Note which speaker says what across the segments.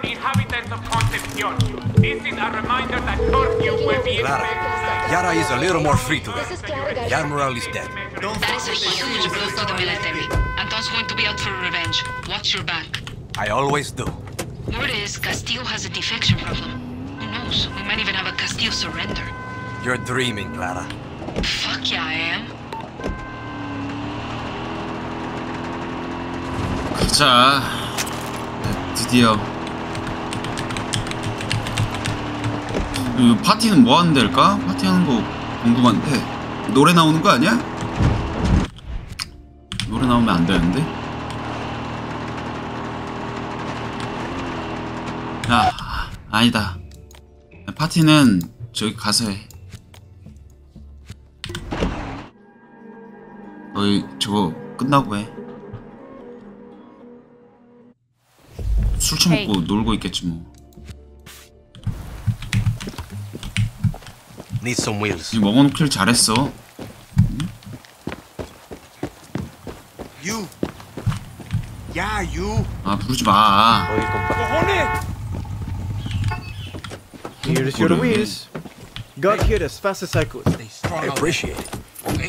Speaker 1: the inhabitants of Concepcion. This is a reminder that curfew will be
Speaker 2: Clara, Yara is a little more free today. Yarmoral is dead.
Speaker 3: That is a huge blow for the military. Anton's going to be out for revenge. Watch your back.
Speaker 2: I always do.
Speaker 3: Word is, Castillo has a defection problem. Who knows? We might even have a Castillo surrender.
Speaker 2: You're dreaming, Clara.
Speaker 3: Fuck yeah, I am.
Speaker 4: 자, 드디어 파티는 뭐 하는 데일까? 파티하는 거 궁금한데 노래 나오는 거 아니야? 노래 나오면 안 되는데? 야, 아니다. 파티는 저기 가서 해. 거의 저거 끝나고 해. 술 처먹고 놀고 있겠지 뭐.
Speaker 2: Need some wheels.
Speaker 4: 먹어놓길 잘했어. 응?
Speaker 2: You. Yeah, you.
Speaker 4: 아 부르지 마.
Speaker 5: Here's your wheels. Got here as fast as I could.
Speaker 2: I appreciate it. Okay.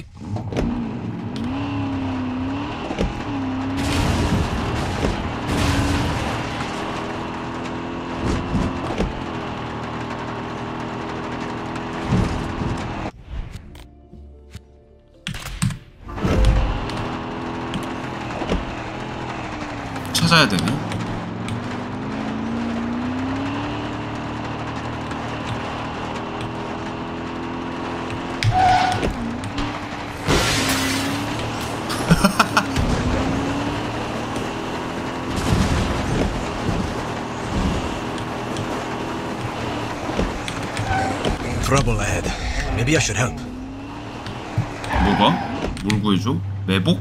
Speaker 4: 찾아야 되네.
Speaker 2: Trouble ahead. Maybe I should help.
Speaker 4: 뭐가? 뭘 구해줘? 매복?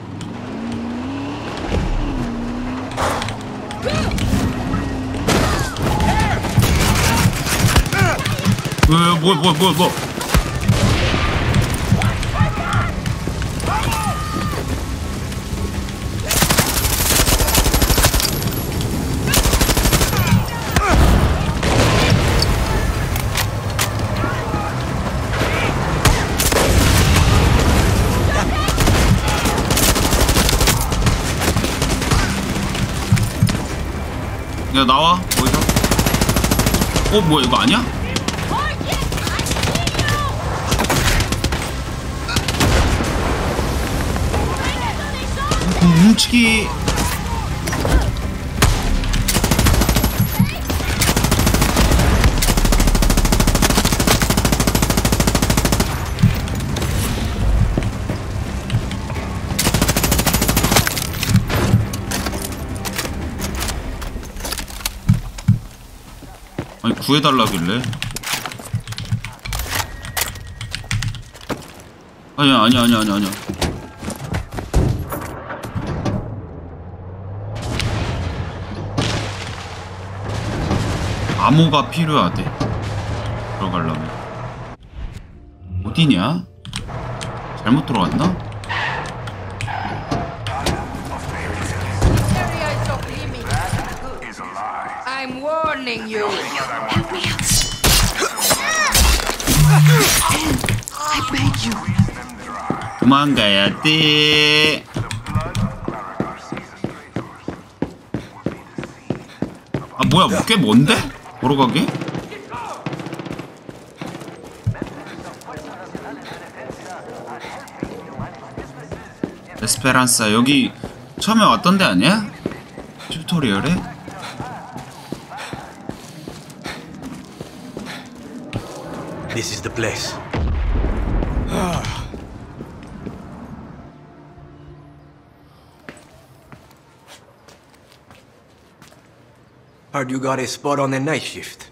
Speaker 4: 뭐. 야, 나와. 뭐야? 뭐야, 이거 아니야? 뭉치기. 아니 구해달라길래. 아니야. 암호가 필요하대. 들어가려면. 어디냐? 잘못 들어갔나?
Speaker 6: I'm warning you.
Speaker 3: I beg you.
Speaker 4: 도망가야 돼. 아 뭐야, 꽤 먼데? 걸어가게? 에스페란사 여기 처음에 왔던 데 아니야? 튜토리얼에?
Speaker 2: This is the place. Heard you got a spot on the night shift.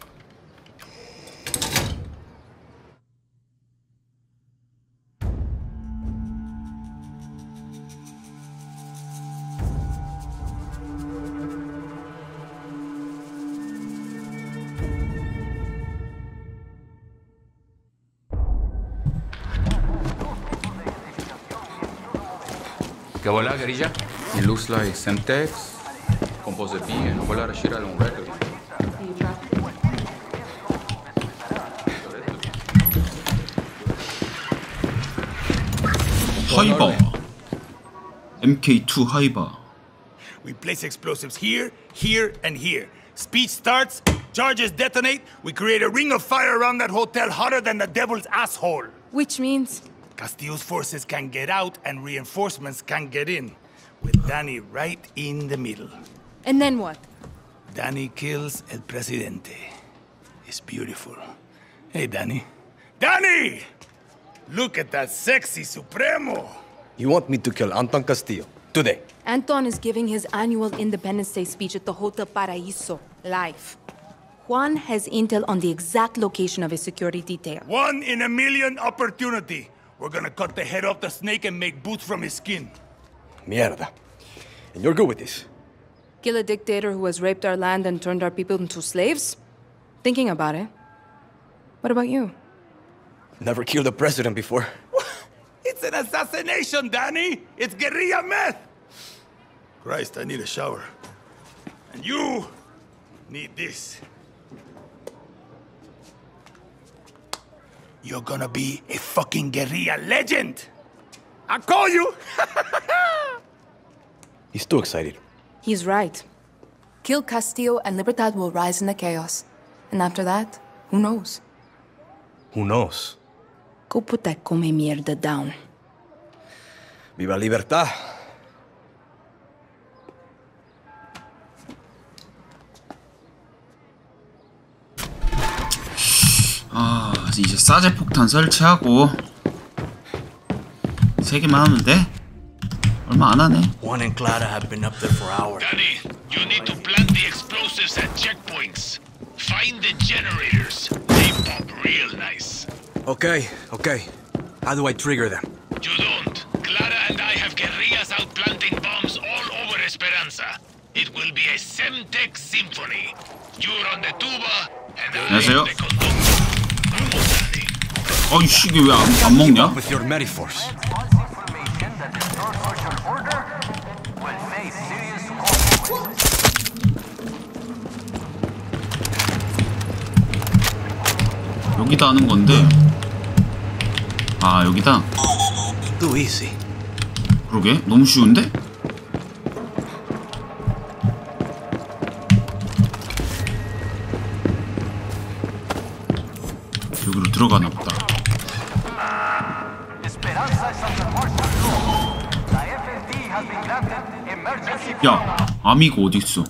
Speaker 7: Que voilà, guerrilla. It looks like Semtex, Composite B, and voilà, Rashida on record.
Speaker 4: 하이바. MK2 하이바.
Speaker 7: We place explosives here, here, and here. Speech starts, charges detonate, we create a ring of fire around that hotel hotter than the devil's asshole.
Speaker 6: Which means?
Speaker 7: Castillo's forces can get out and reinforcements can get in. With Danny right in the middle.
Speaker 6: And then what?
Speaker 7: Danny kills El Presidente. It's beautiful. Hey, Danny. Danny! Look at that sexy Supremo!
Speaker 2: You want me to kill Anton Castillo today?
Speaker 6: Anton is giving his annual Independence Day speech at the Hotel Paraíso, live. Juan has intel on the exact location of his security detail.
Speaker 7: 1 in a million opportunity. We're gonna cut the head off the snake and make boots from his skin.
Speaker 2: Mierda. And you're good with this?
Speaker 6: Kill a dictator who has raped our land and turned our people into slaves? Thinking about it. What about you?
Speaker 2: Never killed a president before.
Speaker 7: It's an assassination, Danny! It's guerrilla meth! Christ, I need a shower. And you need this. You're gonna be a fucking guerrilla legend! I call you!
Speaker 2: He's too excited.
Speaker 6: He's right. Kill Castillo and Libertad will rise in the chaos. And after that, who knows?
Speaker 2: Who knows?
Speaker 6: Go put that come mierda down.
Speaker 2: Viva Libertad.
Speaker 4: 아, 이제 사제 폭탄 설치하고 3개만 하면 돼? 얼마 안 하네.
Speaker 2: Juan and Clara have been up there for hours.
Speaker 8: Danny, you need to plant the explosives at checkpoints. Find the generators. They pop real nice.
Speaker 2: Okay. How do I trigger them?
Speaker 8: You don't. Clara and I have guerrillas out planting bombs all over Esperanza. It will be a Semtex symphony. You're on the tuba, and I
Speaker 4: 안녕하세요.
Speaker 8: am the conductor. Vamos, Danny.
Speaker 4: 어이씨, 이게 왜 안 먹냐?
Speaker 2: With your Mediforce.
Speaker 4: 여기다 하는 건데. 아, 여기다.
Speaker 2: Too easy.
Speaker 4: 그러게, 너무 쉬운데? 여기로 들어가나 보다. 야, 아미고 어디 있어?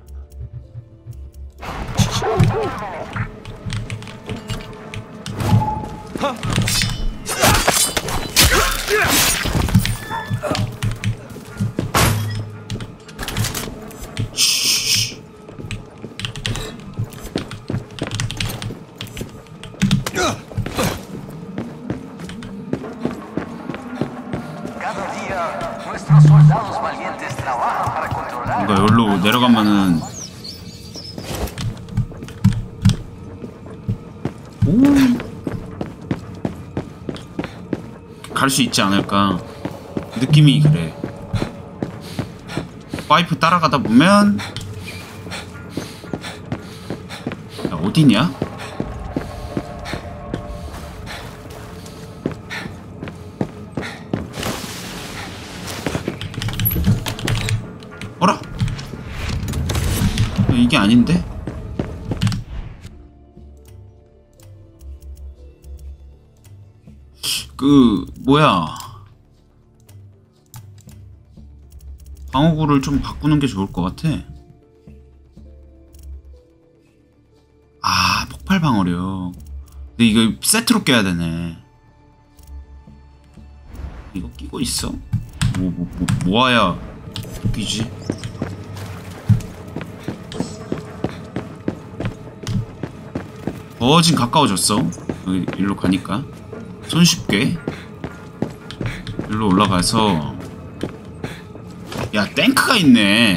Speaker 4: 그러니까 여기로 내려가면은 갈 수 있지 않을까 느낌이 그래. 파이프 따라가다 보면 야, 어디냐? 어라? 이게 아닌데? 뭐야, 방어구를 좀 바꾸는 게 좋을 것 같아. 아, 폭발 방어력. 근데 이거 세트로 껴야 되네. 이거 끼고 있어? 모아야 끼지? 버진 가까워졌어. 여기 일로 가니까 손쉽게 일로 올라가서. 야, 탱크가 있네.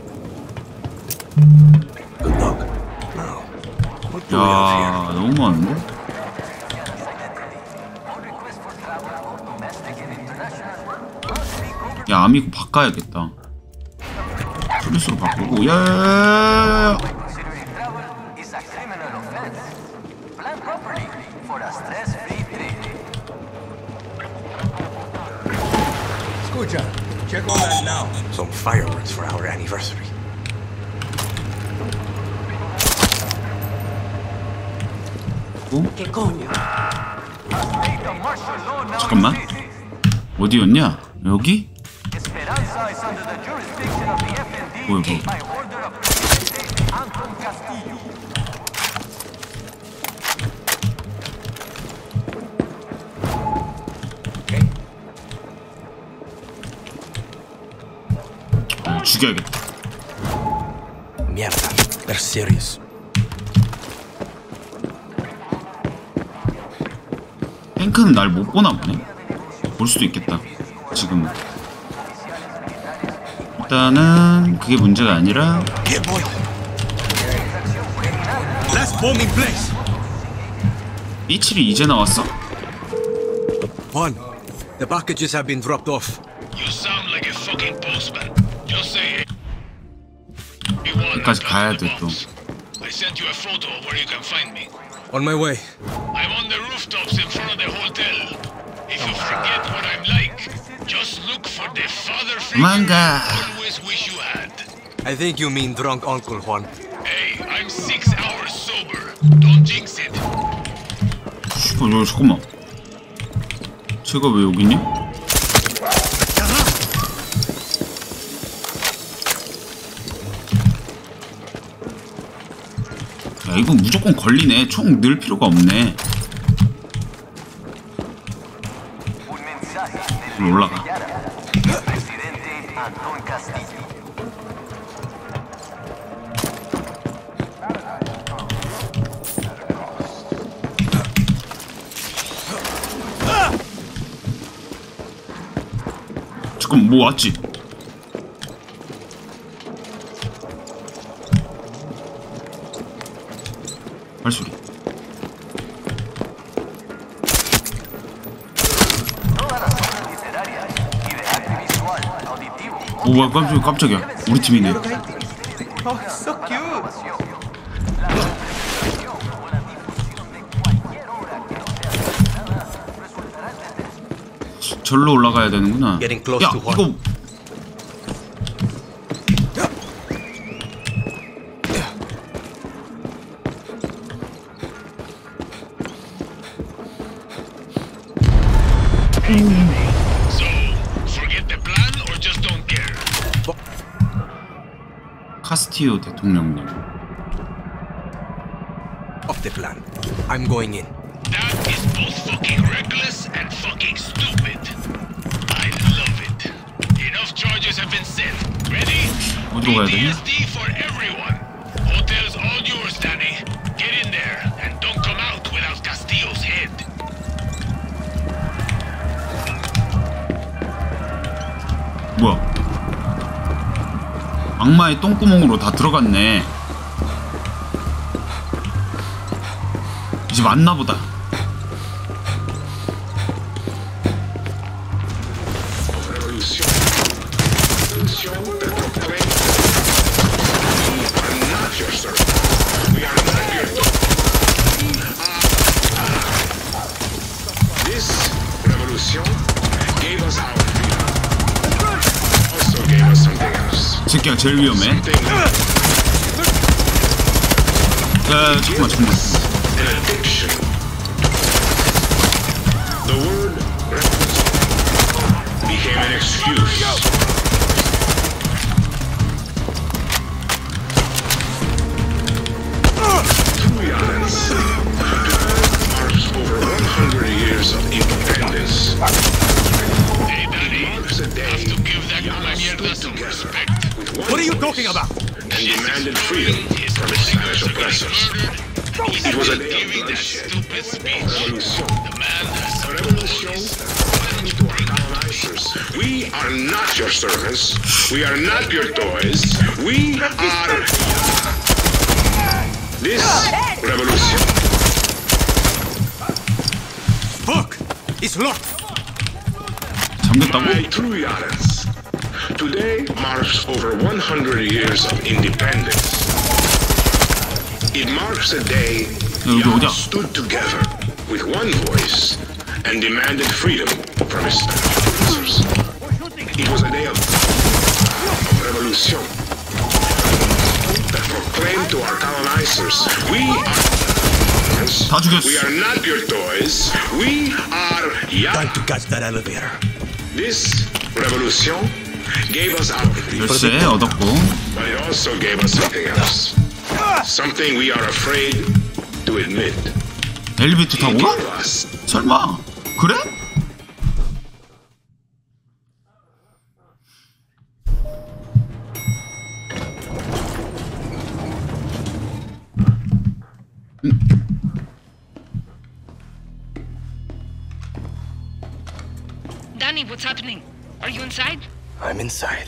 Speaker 4: 야, 너무 많은데? 야, 아미고 바꿔야겠다. 플리스로 바꾸고. 야야야야야야.
Speaker 2: Check on that now. Some fireworks for our anniversary.
Speaker 4: 잠깐만. 어디였냐? 여기? 뭐야, 뭐. 죽여야겠다.
Speaker 2: Mierda, they're serious.
Speaker 4: 탱크는 날 못 보나 보네. 볼 수도 있겠다. 지금은. 일단은 그게 문제가 아니라.
Speaker 2: Get boy. Last bomb in place.
Speaker 4: B7이 이제 나왔어?
Speaker 2: Juan, the packages have been dropped off.
Speaker 8: You sound like a fucking postman. Just say
Speaker 4: 여기까지 가야 돼 또.
Speaker 8: I sent you a photo of where you can find me.
Speaker 2: On my way.
Speaker 8: I'm on the rooftops in front of the hotel. If you forget what I'm like, just look for the father figure
Speaker 4: Manga.
Speaker 8: you always wish you had.
Speaker 2: I think you mean drunk Uncle Juan.
Speaker 8: Hey, I'm 6 hours sober. Don't jinx it.
Speaker 4: 잠깐만. 쟤가 왜 여기 있냐? 야, 이건 무조건 걸리네. 총 넣을 필요가 없네. 일로 올라가. 잠깐 뭐 왔지? 발소리. 오, 와, 깜짝이야. 우리 팀이네.
Speaker 5: Oh, so cute.
Speaker 4: 절로 올라가야 되는구나.
Speaker 2: Getting close
Speaker 4: 야,
Speaker 2: to Juan.
Speaker 4: 이거
Speaker 8: So, forget the plan or just don't care?
Speaker 4: 카스티오 대통령님.
Speaker 2: Off the plan. I'm going in.
Speaker 8: That is both fucking reckless and fucking stupid. I love it. Enough charges have been set. Ready?
Speaker 4: 어디로 가야 되냐?
Speaker 8: PTSD for everyone. Hotel's all yours, Danny. Get in there and don't come out without Castillo's head.
Speaker 4: 뭐야? 악마의 똥구멍으로 다 들어갔네. 이제 맞나 보다.
Speaker 8: This revolution gave us our freedom. Also gave us something else.
Speaker 4: 새끼가 제일 위험해. 야, 잠깐만.
Speaker 8: An addiction. The word revolution became an excuse. To be honest, marks over 100 years of independence. Hey, Daddy, have to give that una mierda some respect.
Speaker 7: What are you talking about?
Speaker 8: And demanded freedom from its Spanish oppressors. It was a day of bloodshed. The man has a revolution to our colonizers. We are not your servants. We are not your toys. We are this revolution.
Speaker 7: Fuck! It's locked!
Speaker 4: 잠겼다고?
Speaker 8: My true yards. Today marks over 100 years of independence. It marks a day
Speaker 4: 여기
Speaker 8: we
Speaker 4: 어디야?
Speaker 8: stood together with one voice and demanded freedom from its oppressors. It was a day of revolution that proclaimed to our colonizers, we are not your toys. We are
Speaker 7: Time to catch that elevator.
Speaker 8: This revolution gave us our freedom,
Speaker 4: 열쇠 얻었고.
Speaker 8: but it also gave us something else. Something we are afraid to admit.
Speaker 4: 엘리베이터 타고 가?
Speaker 8: Us.
Speaker 4: 설마 그래?
Speaker 3: Danny, what's happening? Are you inside?
Speaker 5: I'm inside.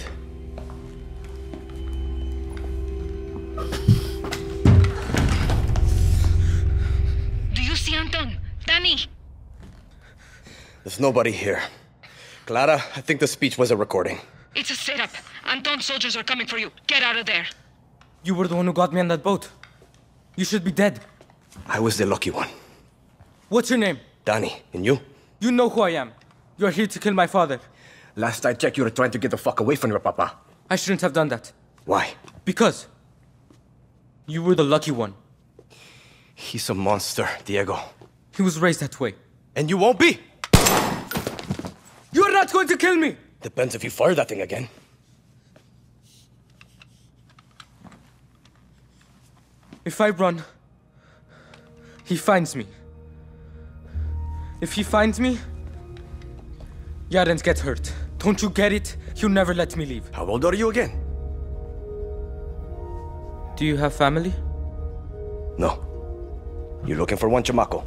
Speaker 3: Do you see Anton? Danny!
Speaker 5: There's nobody here. Clara, I think the speech was a recording.
Speaker 3: It's a setup. Anton's soldiers are coming for you. Get out of there.
Speaker 9: You were the one who got me on that boat. You should be dead.
Speaker 5: I was the lucky one.
Speaker 9: What's your name?
Speaker 5: Danny, and you?
Speaker 9: You know who I am. You're here to kill my father.
Speaker 5: Last I checked, you were trying to get the fuck away from your papa.
Speaker 9: I shouldn't have done that.
Speaker 5: Why?
Speaker 9: Because you were the lucky one.
Speaker 5: He's a monster, Diego.
Speaker 9: He was raised that way.
Speaker 5: And you won't be!
Speaker 9: You're not going to kill me!
Speaker 5: Depends if you fire that thing again.
Speaker 9: If I run, he finds me. If he finds me, Yarens gets hurt. Don't you get it? He'll never let me leave.
Speaker 5: How old are you again?
Speaker 9: Do you have family?
Speaker 5: No. You're looking for one, chamaco.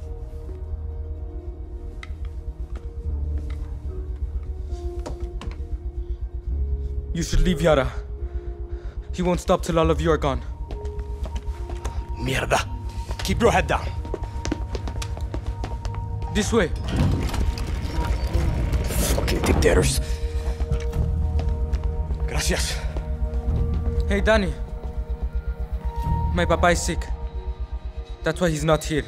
Speaker 9: You should leave Yara. He won't stop till all of you are gone.
Speaker 5: Mierda. Keep your head down.
Speaker 9: This way.
Speaker 5: Fucking dictators. Gracias.
Speaker 9: Hey, Danny. My papa is sick. That's why he's not here.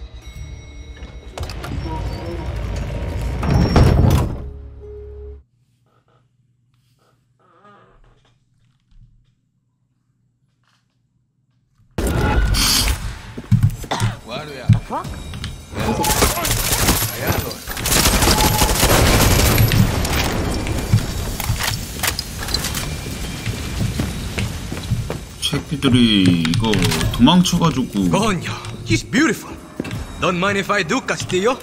Speaker 4: 새끼들이 이거 도망쳐가지고.
Speaker 2: Coño, he's beautiful. Don't mind if I do, Castillo?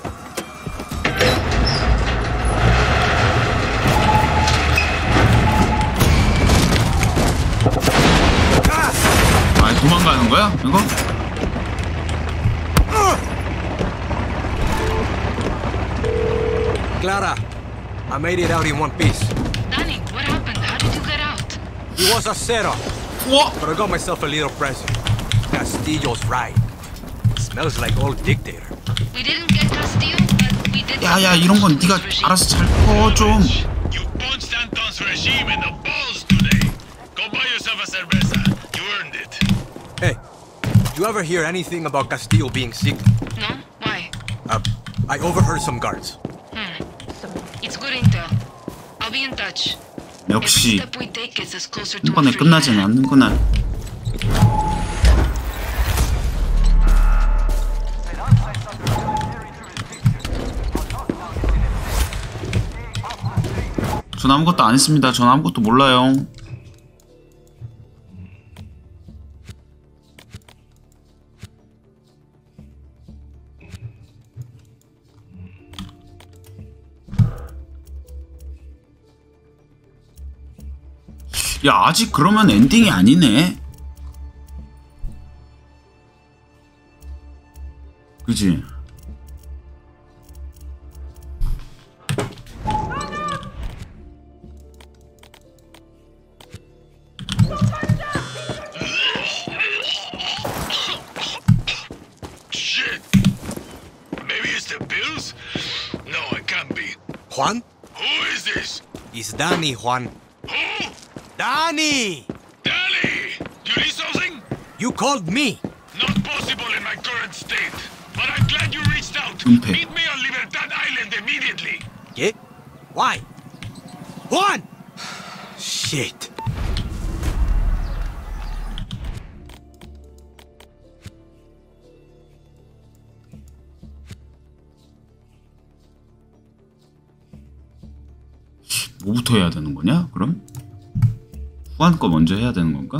Speaker 4: 아, 도망가는 거야? 이거?
Speaker 2: Clara, I made it out in one piece.
Speaker 3: Danny, what happened? How did you get out?
Speaker 2: It was a setup,
Speaker 4: 우와!
Speaker 2: but I got myself a little present. Castillo's right. Smells like old dictator.
Speaker 3: We didn't get Castillo, but we did.
Speaker 4: 야야, 이런 건 네가 알아서 잘 퍼 좀.
Speaker 8: You punched Anton's regime in the balls today. Go buy yourself a cerveza. You earned it.
Speaker 2: Hey, you ever hear anything about Castillo being sick?
Speaker 3: No? Why?
Speaker 2: I overheard some guards.
Speaker 3: It's good intel. I'll be in touch.
Speaker 4: 역시
Speaker 3: Every step we take gets us closer to
Speaker 4: 한 번에
Speaker 3: a free
Speaker 4: 끝나진
Speaker 3: man.
Speaker 4: 않는구나. 전 아무것도 안 했습니다. 전 아무것도 몰라요. 야, 아직 그러면 엔딩이 아니네. 그지?
Speaker 8: Shit. Maybe it's the pills? No, it can't be.
Speaker 2: Juan?
Speaker 8: Who is this?
Speaker 2: It's Danny, Juan.
Speaker 8: Who?
Speaker 2: Danny!
Speaker 8: Danny! You need something?
Speaker 2: You called me.
Speaker 8: Not possible in my current state. But I'm glad you reached out.
Speaker 4: 은폐.
Speaker 8: Meet me on Libertad Island immediately.
Speaker 2: ¿Qué? Why? Juan! Shit.
Speaker 4: 뭐부터 해야 되는 거냐? 그럼? 후안 거 먼저 해야 되는 건가?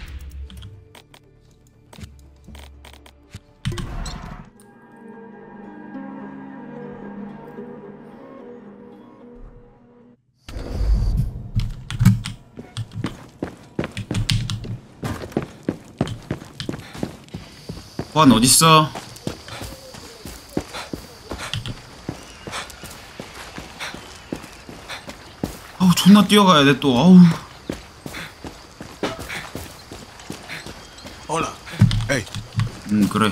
Speaker 4: 후안 어딨어? 아우 존나 뛰어가야 돼 또. 아우.
Speaker 2: Hola. Hey.
Speaker 4: 그래.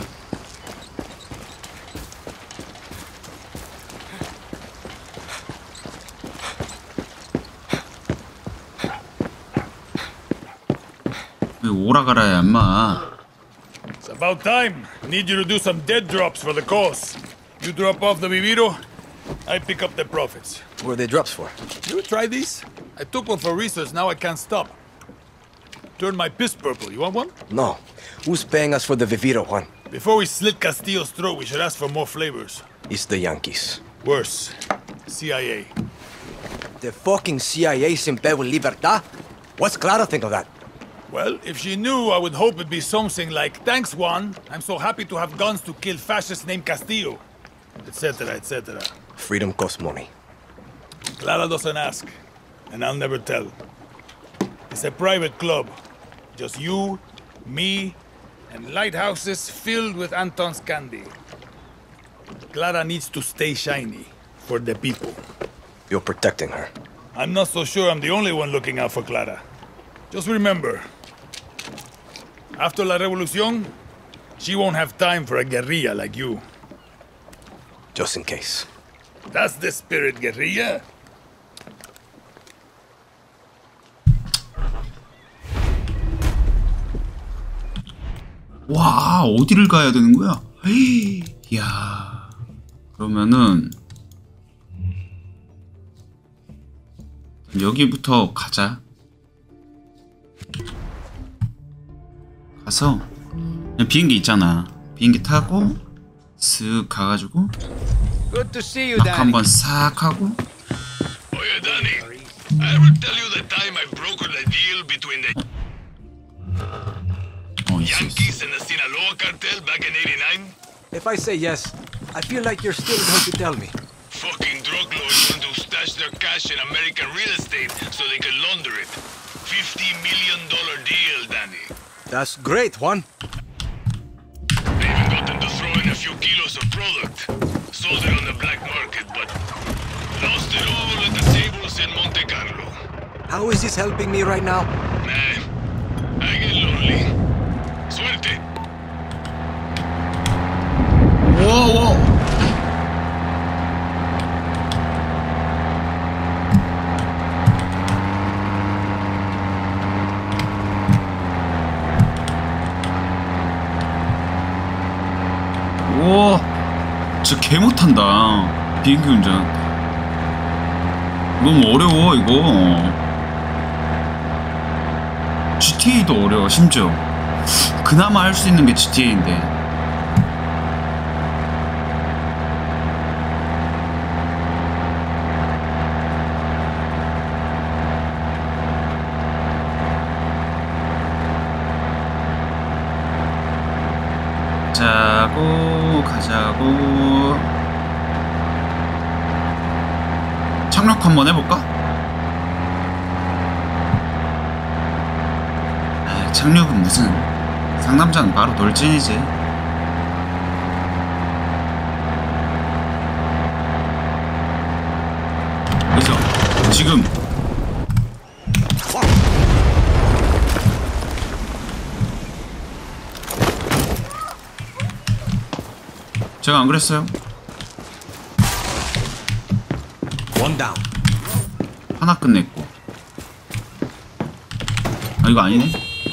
Speaker 4: 왜 오라가라야 인마.
Speaker 7: It's about time. Need you to do some dead drops for the cause. You drop off the Viviro, I pick up the profits.
Speaker 5: What are they drops for?
Speaker 7: You try these? I took one for research, now I can't stop. Turn my piss purple. You want one?
Speaker 5: No. Who's paying us for the Viviro, Juan?
Speaker 7: Before we slit Castillo's throat, we should ask for more flavors.
Speaker 5: It's the Yankees.
Speaker 7: Worse. CIA.
Speaker 5: The fucking CIA sin bed with Libertad? What's Clara think of that?
Speaker 7: Well, if she knew, I would hope it'd be something like, "Thanks, Juan. I'm so happy to have guns to kill fascists named Castillo," etc., etc.
Speaker 5: Freedom costs money.
Speaker 7: Clara doesn't ask, and I'll never tell. It's a private club. Just you, me, and lighthouses filled with Anton's candy. Clara needs to stay shiny for the people.
Speaker 5: You're protecting her.
Speaker 7: I'm not so sure I'm the only one looking out for Clara. Just remember, after La Revolución, she won't have time for a guerrilla like you.
Speaker 5: Just in case.
Speaker 7: That's the spirit, guerrilla.
Speaker 4: 와 어디를 가야 되는 거야? 헤이, 이야 그러면은 여기부터 가자. 가서 그냥 비행기 있잖아. 비행기 타고 쓱 가가지고
Speaker 2: Good to see you,
Speaker 4: 막
Speaker 2: Danny.
Speaker 4: 한번 싹 하고.
Speaker 8: Oh yeah, Danny. I ever tell you the time I brokered a deal between the Yankees and the Sinaloa cartel back in '89?
Speaker 2: If I say yes, I feel like you're still going to tell me.
Speaker 8: Fucking drug lords want to stash their cash in American real estate so they can launder it. $50 million deal, Danny.
Speaker 2: That's great, Juan.
Speaker 8: They even got them to throw in a few kilos of product. Sold it on the black market, but lost it all at the tables in Monte Carlo.
Speaker 2: How is this helping me right now?
Speaker 8: Nah, I get lonely. Suerte.
Speaker 4: 와. 와, 진짜 개 못한다. 비행기 운전. 너무 어려워 이거. GTA도 어려워 심지어. 그나마 할 수 있는 게 GTA인데. 가자고 착륙 한번 해볼까? 아, 착륙은 무슨 상남자는 바로 돌진이지. 그래서 지금 제가 안 그랬어요?
Speaker 2: One down.
Speaker 4: 하나 끝냈고. 아 이거 아니네.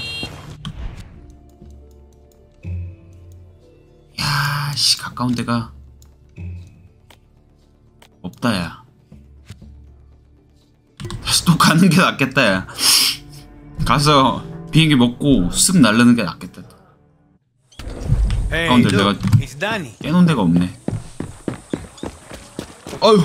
Speaker 4: 야, 씨 가까운 데가 없다 야. 다시 가는 게 낫겠다. 야. 가서 비행기 먹고 쓱 날르는 게 낫겠다.
Speaker 2: Hey,
Speaker 4: 근데
Speaker 2: look,
Speaker 4: 내가
Speaker 2: it's Danny.
Speaker 4: 깨놓은 데가 없네. 어휴.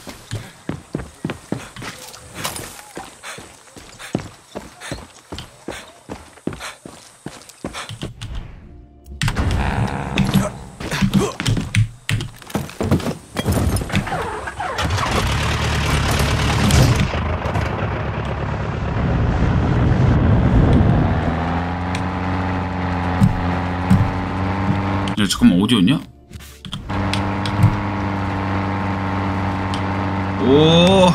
Speaker 4: 야, 잠깐만 어디였냐? 오.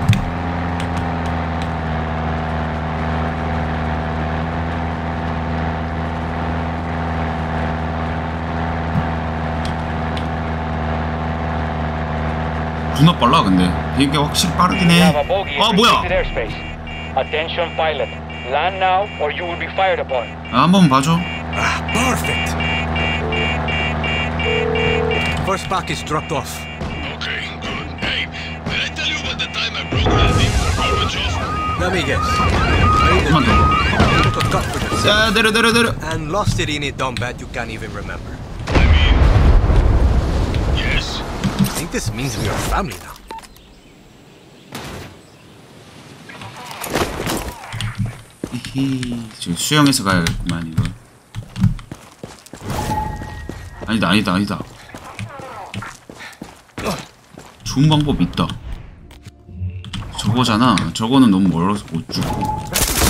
Speaker 4: 존나 빨라 근데 비행기가 확실히 빠르긴 해. 아 뭐야?
Speaker 10: Attention pilot. Land now or you will be fired upon.
Speaker 4: 한번 봐줘.
Speaker 2: Ah, perfect. First package dropped off.
Speaker 8: Okay, good. Hey, did I tell you about the time I broke the thing for Gorbachev?
Speaker 2: Let me guess. I
Speaker 4: 한번 더.
Speaker 2: took a cut for this
Speaker 4: 야 내려.
Speaker 2: and lost it in a dumb bed you can't even remember.
Speaker 8: I mean, yes.
Speaker 2: I think this means we are family now.
Speaker 4: 히히, 지금 수영해서 가야겠구만 이거. 아니다. 좋은 방법 있다. 저거잖아. 저거는 너무 멀어서 못 죽고.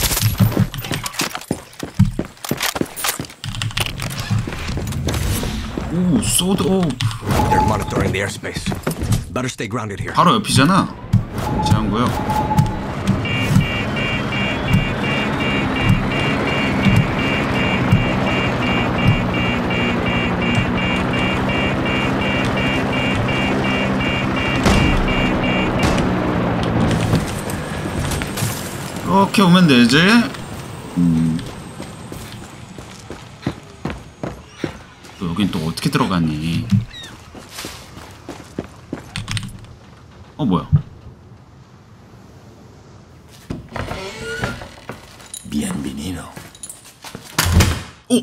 Speaker 4: 오, 소드 오프.
Speaker 2: They're monitoring the airspace. Better stay grounded here.
Speaker 4: 바로 옆이잖아. 제한구요. 이렇게 오면 되지. 또 여긴 또 어떻게 들어가니? 뭐야?
Speaker 2: Bienvenido.
Speaker 4: 오!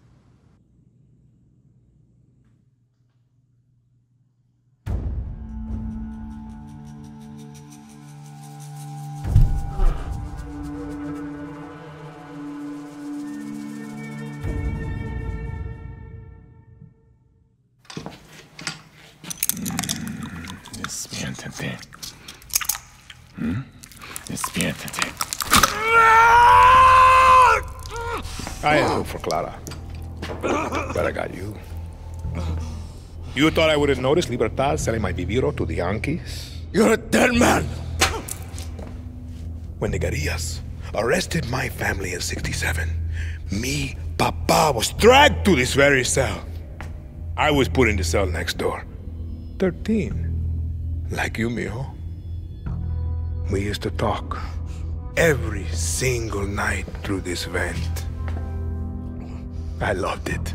Speaker 7: Despiértate. Despiértate. I had hope for Clara, but I got you. You thought I would have noticed Libertad selling my Viviro to the Yankees?
Speaker 5: You're a dead man!
Speaker 7: When the guerrillas arrested my family in '67, me, Papa, was dragged to this very cell. I was put in the cell next door. 13. Like you, mijo. We used to talk every single night through this vent. I loved it.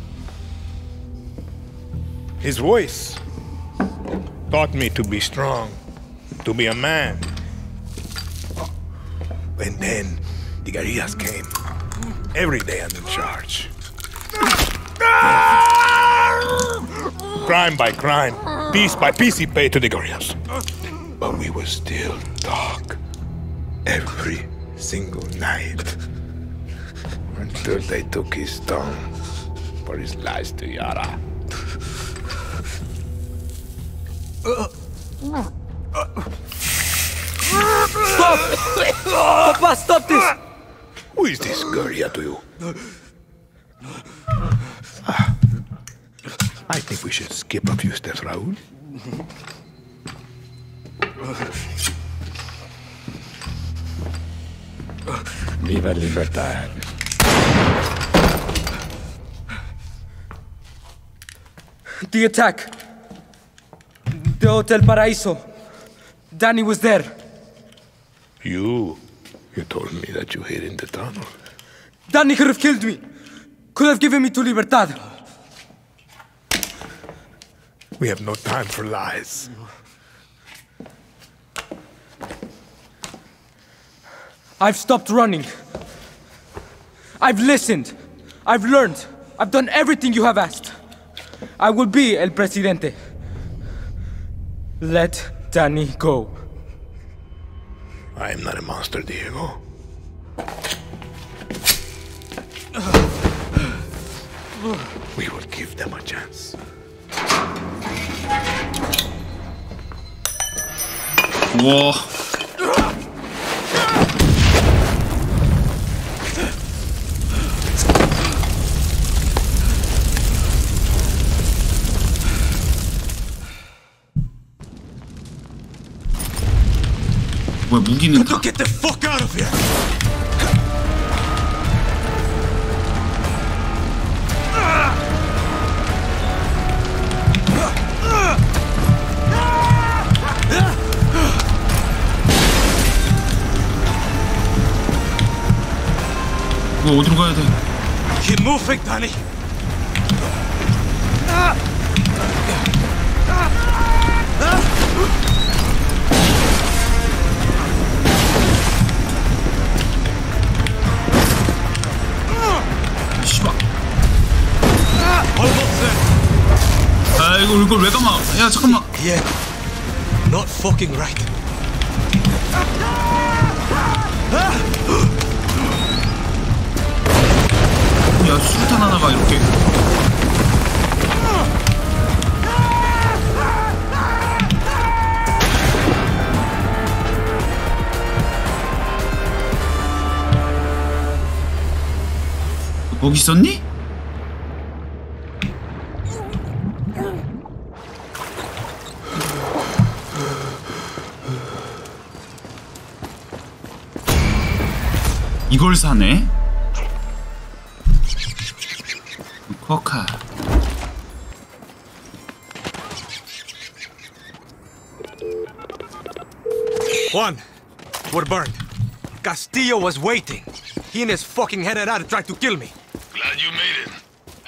Speaker 7: His voice taught me to be strong, to be a man. And then the guerrillas came. Every day I'm in charge. Crime by crime, piece by piece he paid to the guerrillas. But we would still talk every single night until they took his tongue for his lies to Yara.
Speaker 9: Stop! Papa, stop this!
Speaker 7: Who is this guerrilla to you? I think we should skip a few steps, Raúl. Viva Libertad.
Speaker 9: The attack. The Hotel Paraíso. Danny was there.
Speaker 7: You told me that you hid in the tunnel.
Speaker 9: Danny could have killed me. Could have given me to Libertad.
Speaker 7: We have no time for lies.
Speaker 9: I've stopped running. I've listened. I've learned. I've done everything you have asked. I will be El Presidente. Let Danny go.
Speaker 8: I am not a monster, Diego. We will give them a chance.
Speaker 4: 우와. 뭐야, 무기는 다...
Speaker 2: Get the fuck out of here!
Speaker 4: 뭐 어디로 가야 돼?
Speaker 2: Keep moving, Danny.
Speaker 4: 씨발.
Speaker 2: Almost there.
Speaker 4: 아, 이걸 왜 감아? 야, 잠깐만.
Speaker 2: Yeah. Not fucking right.
Speaker 4: 야, 수류탄 하나가 이렇게. 거기 있었니? 이걸 사네? 코카.
Speaker 2: Juan, we're burned. Castillo was waiting. He and his fucking general tried to kill me.
Speaker 8: Glad you made it.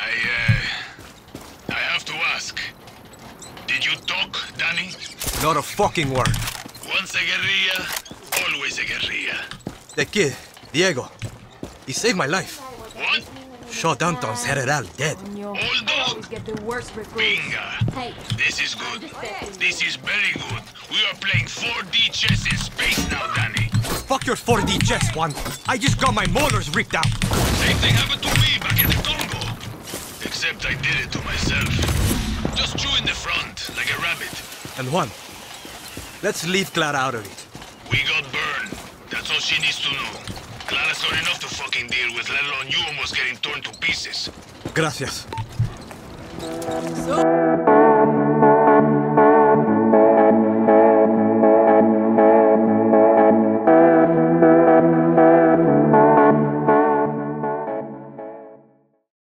Speaker 8: I have to ask. Did you talk, Danny?
Speaker 2: Not a fucking word.
Speaker 8: Once a guerrilla, always a guerrilla.
Speaker 2: The kid, Diego, he saved my life.
Speaker 8: What?
Speaker 2: Shot Anton's general dead.
Speaker 8: Old dog. Binga. This is good. This is very good. We are playing 4D chess in space now, Danny.
Speaker 2: Fuck your 4D chess, Juan. I just got my molars ripped out.
Speaker 8: Same thing happened to me back in the Congo. Except I did it to myself. Just chew in the front, like a rabbit.
Speaker 2: And Juan, let's leave Clara out of it.
Speaker 8: We got burned. That's all she needs to know. Clara's got enough to fucking deal with, let alone you almost getting torn to pieces.
Speaker 2: Gracias.
Speaker 6: So